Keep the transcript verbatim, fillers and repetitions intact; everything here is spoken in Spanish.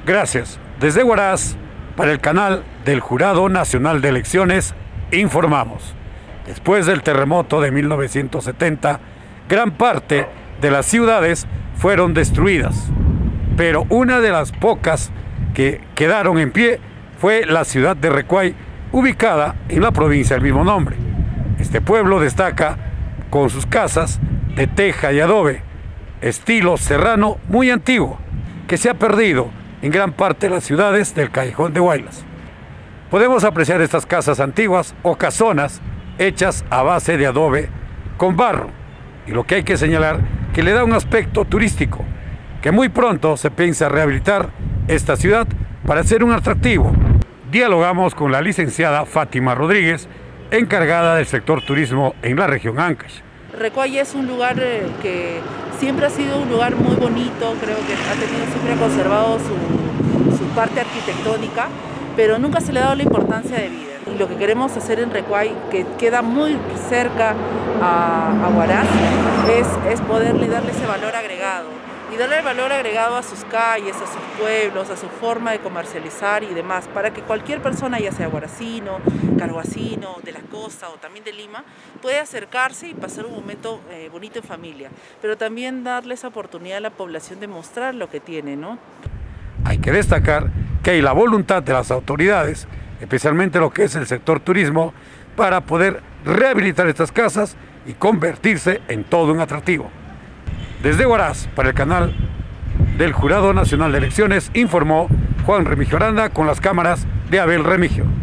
Gracias. Desde Huaraz, para el canal del Jurado Nacional de Elecciones, informamos. Después del terremoto de mil novecientos setenta, gran parte de las ciudades fueron destruidas, pero una de las pocas que quedaron en pie fue la ciudad de Recuay, ubicada en la provincia del mismo nombre. Este pueblo destaca con sus casas de teja y adobe, estilo serrano muy antiguo, que se ha perdido en gran parte de las ciudades del Callejón de Huaylas. Podemos apreciar estas casas antiguas o casonas hechas a base de adobe con barro, y lo que hay que señalar que le da un aspecto turístico, que muy pronto se piensa rehabilitar esta ciudad para ser un atractivo. Dialogamos con la licenciada Fátima Rodríguez, encargada del sector turismo en la región Ancash. Recuay es un lugar que siempre ha sido un lugar muy bonito, creo que ha tenido, siempre ha conservado su, su parte arquitectónica, pero nunca se le ha dado la importancia de vida. Y lo que queremos hacer en Recuay, que queda muy cerca a, a Huaraz, es, es poderle darle ese valor agregado. Y darle el valor agregado a sus calles, a sus pueblos, a su forma de comercializar y demás, para que cualquier persona, ya sea huaracino, carhuacino, de la costa o también de Lima, pueda acercarse y pasar un momento eh, bonito en familia. Pero también darle esa oportunidad a la población de mostrar lo que tiene, ¿no? Hay que destacar que hay la voluntad de las autoridades, especialmente lo que es el sector turismo, para poder rehabilitar estas casas y convertirse en todo un atractivo. Desde Huaraz, para el canal del Jurado Nacional de Elecciones, informó Juan Remigio Aranda con las cámaras de Abel Remigio.